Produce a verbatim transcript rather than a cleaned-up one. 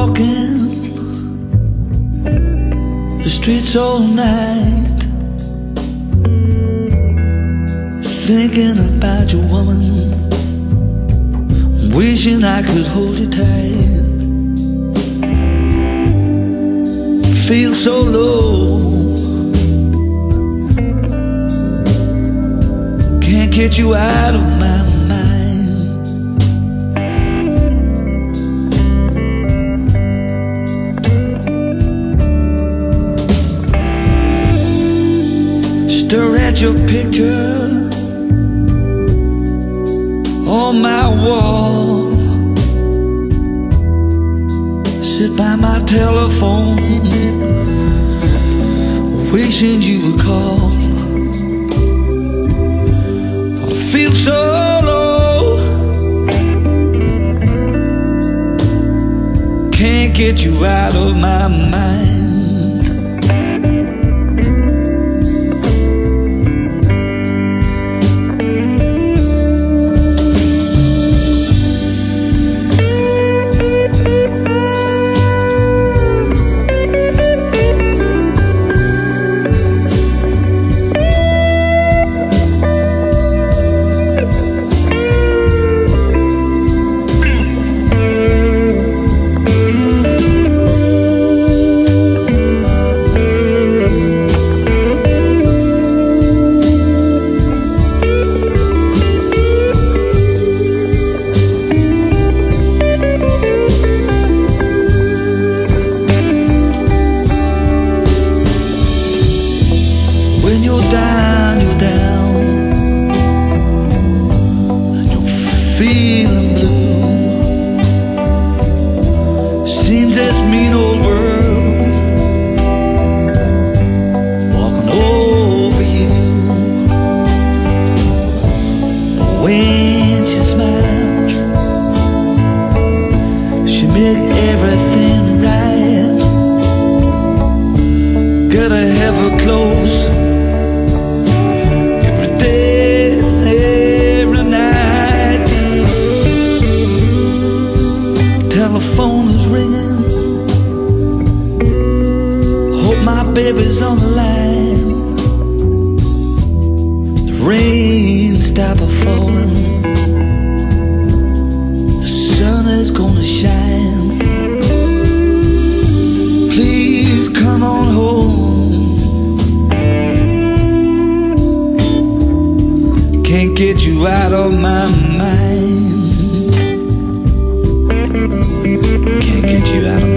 walking the streets all night, thinking about your woman, wishing I could hold you tight. Feel so low, can't get you out of my mind. Stare at your picture on my wall, sit by my telephone, wishing you would call. I feel so low, can't get you out of my mind. When you're down, you're down, and you're feeling blue. Seems this mean old world walking over you. But when she smiles, she make everything right. Gotta have her close phone is ringing, hope my baby's on the line. The rain stop a falling, the sun is gonna shine. Please come on home, can't get you out of my mind. Can't get you out of my